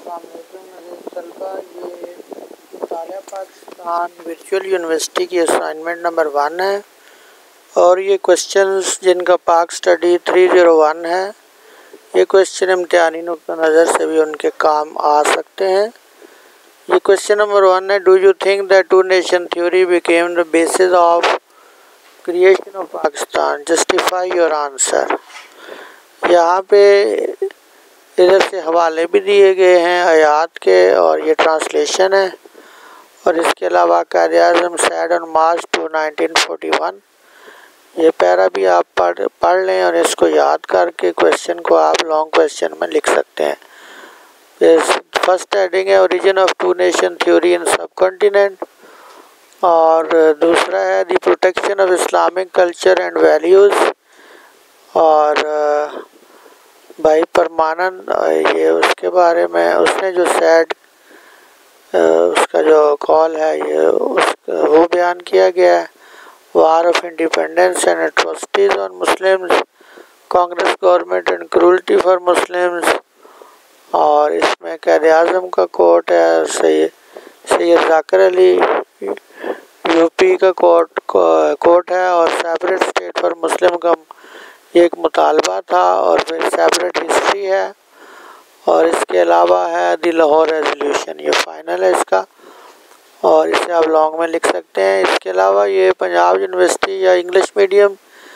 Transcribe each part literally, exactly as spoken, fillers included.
तलबा, ये मुतालिया पाकिस्तान वर्चुअल यूनिवर्सिटी की असाइनमेंट नंबर वन है और ये क्वेश्चंस जिनका पाक स्टडी थ्री ज़ीरो वन है, ये क्वेश्चन इम्तिहानी नुक्ता नज़र से भी उनके काम आ सकते हैं। ये क्वेश्चन नंबर वन है, do you think that two nation theory became the basis of creation of Pakistan, justify your answer. यहाँ पे इधर से हवाले भी दिए गए हैं आयात के और ये ट्रांसलेशन है और इसके अलावा Quaid-e-Azam said on March two nineteen forty one. ये पैरा भी आप पढ़ पढ़ लें और इसको याद करके क्वेश्चन को आप लॉन्ग क्वेश्चन में लिख सकते हैं। फर्स्ट हेडिंग है origin of two nation theory in subcontinent और दूसरा है the protection of Islamic culture and values और भाई परमानंद ये उसके बारे में उसने जो सैड उसका जो कॉल है ये उस वो बयान किया गया है। War of independence and atrocities on Muslims, Congress government and cruelty for Muslims और इसमें कायद-ए-आज़म का कोट है, सैयद सैयद जाकिर अली यूपी का कोट कोट है और सेपरेट स्टेट फॉर मुस्लिम का एक मुतालबा था और फिर सेपरेट हिस्ट्री है और इसके अलावा है द लाहौर रेजोल्यूशन, ये फाइनल है इसका और इसे आप लॉन्ग में लिख सकते हैं। इसके अलावा ये पंजाब यूनिवर्सिटी या इंग्लिश मीडियम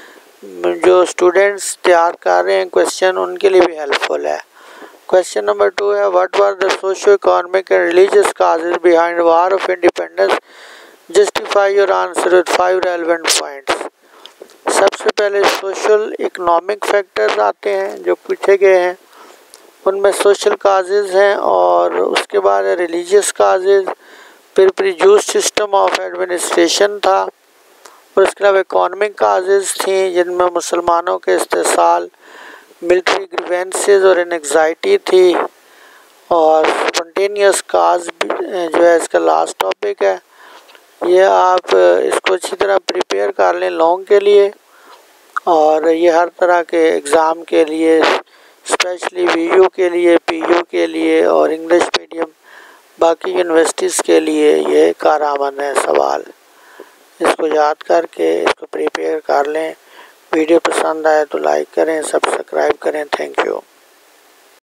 जो स्टूडेंट्स तैयार कर रहे हैं क्वेश्चन, उनके लिए भी हेल्पफुल है। क्वेश्चन नंबर टू है, what were the socio economic and religious causes behind war of independence, justify your answer with five relevant points. सबसे पहले सोशल इकोनॉमिक फैक्टर्स आते हैं जो पूछे गए हैं, उनमें सोशल काजेज हैं और उसके बाद रिलीजियस काजेज, फिर प्रीजूस सिस्टम ऑफ एडमिनिस्ट्रेशन था और उसके अलावा इकोनॉमिक काजेज थी जिनमें मुसलमानों के इस्तेसाल, मिलिट्री ग्रीवेंसेस और एंग्जाइटी थी और स्पॉन्टेनियस काज जो है इसका लास्ट टॉपिक है। ये आप इसको अच्छी तरह प्रिपेयर कर लें लॉन्ग के लिए और ये हर तरह के एग्ज़ाम के लिए, स्पेशली वीयू के लिए, पीयू के लिए और इंग्लिश मीडियम बाकी यूनिवर्सिटीज़ के लिए ये कारआमद है सवाल। इसको याद करके इसको प्रिपेयर कर लें। वीडियो पसंद आए तो लाइक करें, सब्सक्राइब करें। Thank you.